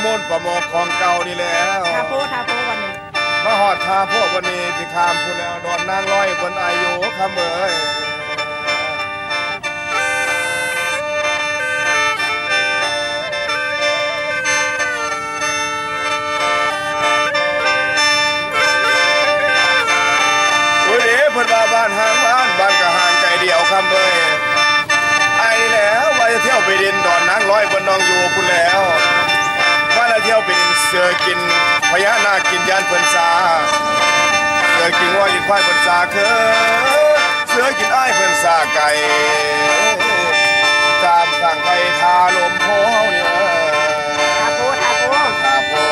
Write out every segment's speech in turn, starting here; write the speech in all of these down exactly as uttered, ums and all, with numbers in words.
มูลประโมกของเก่านี่แล้วทาโพทาโพวันนี้มาหอดทาโพวันนี้ที่ข้ามพูแล้วดอนนางร้อยบนอายุคำเอ๋ยเพิ่นว่าบ้านห่างบ้านบ้านก็ห่างไกลเดียวคำเอ้ยไอ้แล้วว่าจะเที่ยวไปดินดอนนางร้อยบนน้องอยู่พุ่นแล้วว่าจะเที่ยวไปดินเสือกินพญานาคกินยานเพิ่นซาเสือกินว่ากินควายเพิ่นซาเคือเสือกินอ้ายเพิ่นซาไก่ตามทางไปทาลมโพเนี่ยทาโพทาโพทาโพ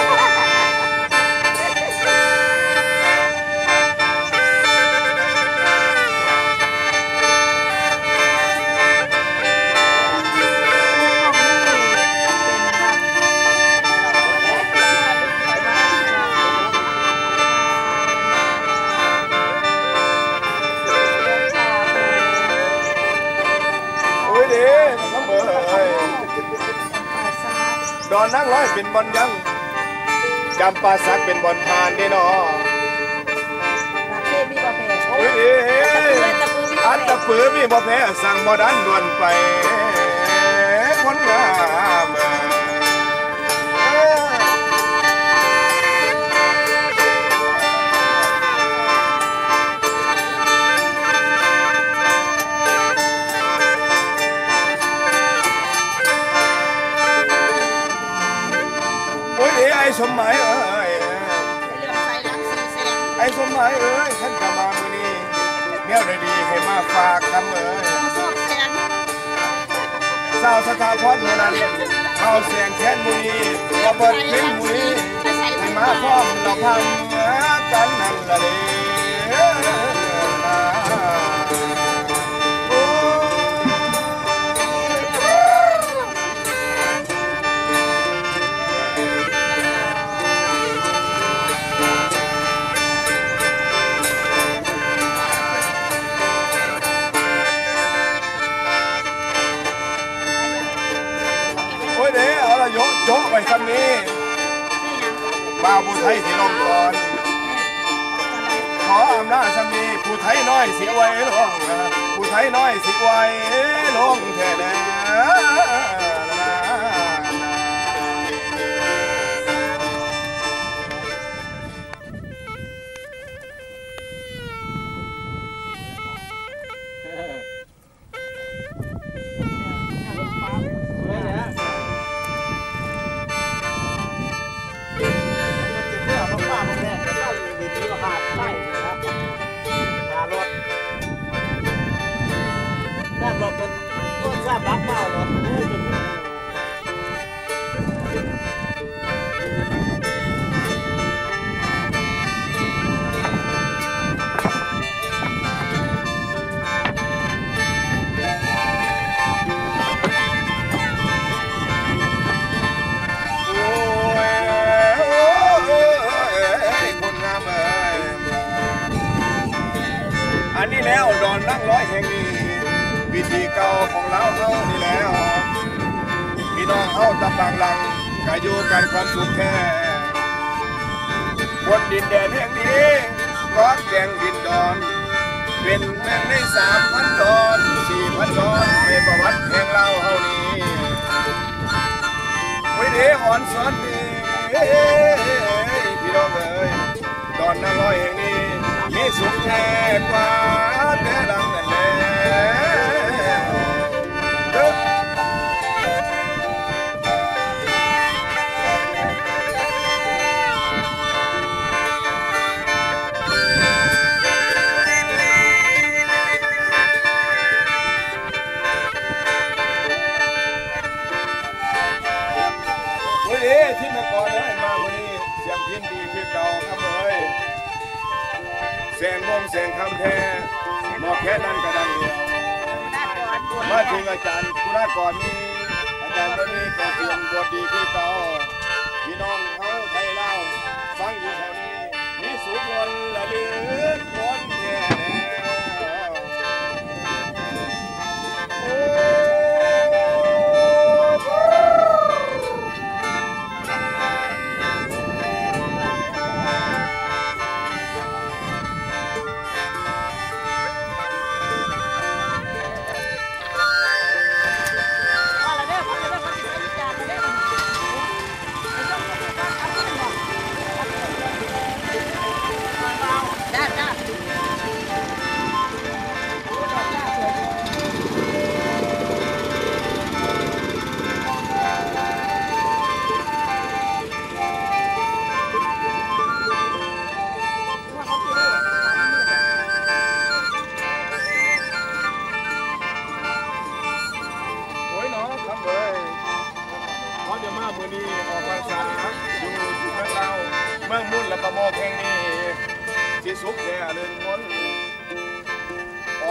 ดอนนางร้อยเป็นบอลยังจำปาสักเป็นบอลพานได้เนาะโอ้ยอันตะปือมีบ่แพ้สั่งบ่ดันดวนไปคนงามไอ้สมหมายเอ้ยไอ้สมหมายเอ้ยฉันจะมามื้อนี้แนวดีๆให้มาฝากคำเอ้ยสาวสถาพรเมื่อนั้นเอาเสียงแค้นมื้อนี้บ่เบิดเพลงมื้อนี้ให้มาพร้อมเราพังกันนั่นละเด้โยกโยกไปคำนี้บ่าวผู้ไทยที่ลงก่อนขออำนาจคำนี้ผู้ไทยน้อยสิไว้ลงผู้ไทยน้อยสิไว้ลงแท้แน่อันนี้แล้วดอนนั่งร้อยแห่งนี้วิธีเก่าของเราเฮานี่แล้วพี่น้องเฮาตะบางหลังก็อยู่กันความสุขแท้บนดินแดนแห่งนี้ร้อนแกงดินดอนเป็นแม่งในสามพันดอนสี่พันดอนในประวัติแห่งเราเฮานี้วิธีอ่อนสอนดีพี่น้องเอ๋ยดอนนั่งร้อยแห่งนี้มีสุขแท้กว่าแต่ดังนั่นแหละวันนี้ที่มาก่อนเลยมาวันนี้เสียงพินดีคือเก่าครับเอ้ยเสียงมงเสียงคำแท้หมอแค่นั้นก็ดังเดียวมาถึงอาจารย์กุณากรนี้อาจารย์ตัวนี้ก็เสียงบทดีคือเก่าพี่น้องเขาไทยเล่าฟังอยู่แถวนี้มีสุขล้นละลึกล้นแท้โอ้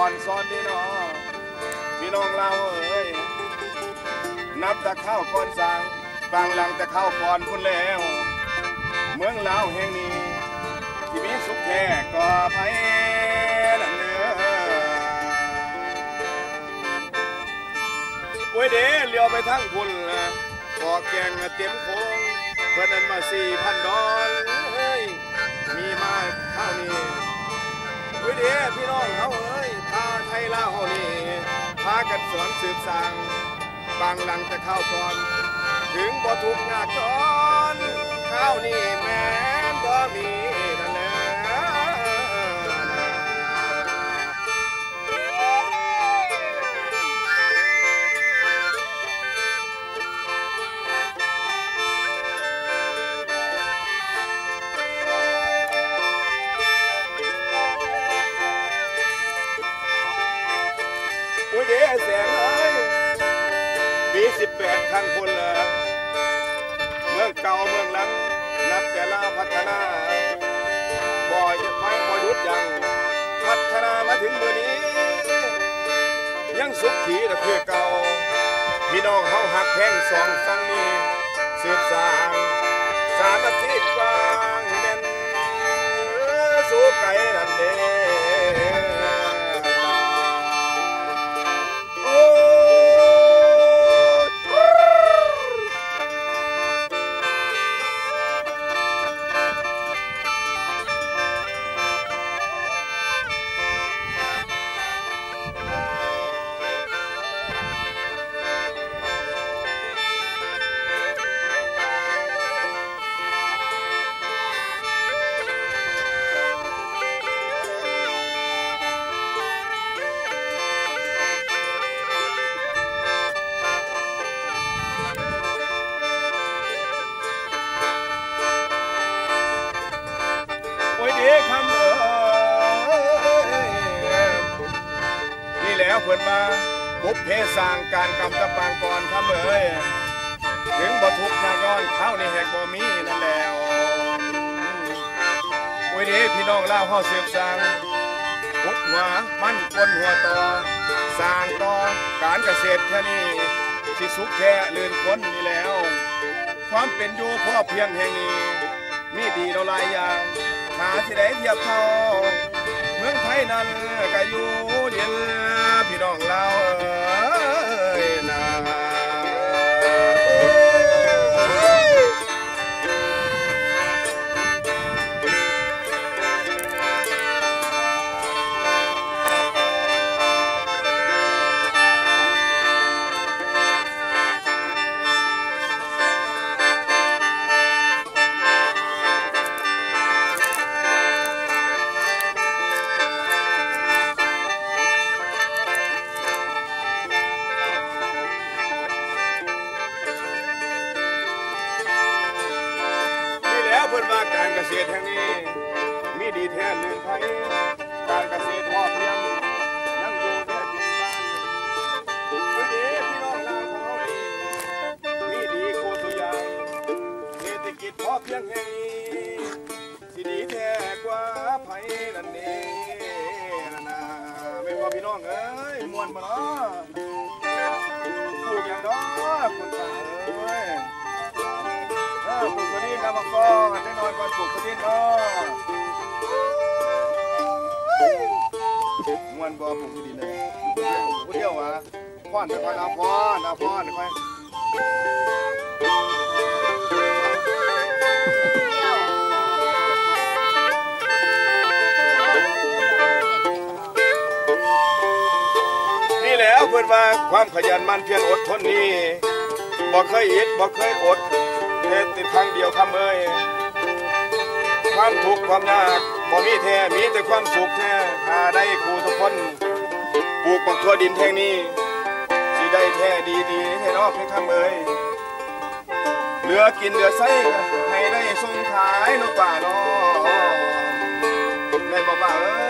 อนซ้อนดีเนาะพี่น้องเราเอ้ยนับแต่ข้าวก่อนสร้างบางหลังแต่ข้าวก่อนพุ่นแล้วเมืองลาวแห่งนี้ที่มีสุขแท้ก็ไผนั่นเด้อโอ้ยเด้เลี้ยวไปทั้งพุ่นละก่อแกงเต็มโค้งเพื่อนนั้นมาสี่พันดอนเฮ้ยมีมาข้าวนี้โอ้ยเด้พี่น้องเขาเอ้ยท่าไทยลาวเขานี่พากันสอนสืบสร้างบางหลังแต่ข้าวก่อนถึงบ่ทุกข์ยากจนข้าวนี่แม้นบ่มีนั่นแหละโอ้ยเด้แสงเอ้ยปีสิบแปดครั้งคนละเมืองเก่าเมืองหลังนับแต่ละพัฒนาบ่อยไม่พอยุดยังพัฒนามาถึงมือนี้ยังสุขขีแต่คือเก่าพี่น้องเฮาหักแพงสองฝั่งนี้สืบสานสามัคคีกว้างแน่นสู้ไก่นั่นเด้เพื่อนมาบุพเพสร้างการกำตะปางก่อนครับเอ้ยถึงบ่ทุกข์ยากย้อนข้าวในแหกบ่มีนั่นแล้วโอ้ยเด้พี่น้องลาวเฮาสืบสร้างพุทธหัวมั่นก้นหัวต่อสร้างต่อการเกษตรแค่นี้สิสุขแท้ลื่นพ้นนี่แล้วความเป็นอยู่พ่อเพียงแห่งนี้มีดีหลายอย่างหาที่ไหนเทียบเท่าเมืองไทยนั้นก็อยู่เย็นพี่น้องเราเอ้ยนะเพื่อนว่าการเกษตรแห่งนี้มีดีแท้ลื่นไผการเกษตรพอเพียงยังอยู่ในดินบ้านดูดีพี่น้องลาวของเราดีมีดีกูตัวอย่างเศรษฐกิจพอเพียงแห่งนี้สิดีแท้กว่าไผนั่นเองนะไม่ว่าพี่น้องเอ้ยมวนมาเนาะปลูกอย่างน้อยคนตาเอ้ยปลูกกระดิ่งนะมาก่อนได้นอนก่อนปลูกกระดิ่งเนาะมวนบ่ปลูกกระดิ่งเลยผู้เดียววะพ่อนไปคอยนาพ่อนนาพ่อนไปคอยนี่แหละเพื่อนว่าความขยันมันเพียรอดทนนี่บ่เคยอิดบ่เคยอดเฮ็ดติดครั้งเดียวทำเอ้ยความทุกข์ความยากบ่มีแท้มีแต่ความสุขแท้หาได้คู่ทุกคนปลูกบักทั่วดินแห่งนี้สิได้แท้ดีๆให้รอบให้ทำเอ้ยเหลือกินเหลือใช้ให้ได้ส่งขายนกป่าเนาะแม่นบ่ป่าเอ้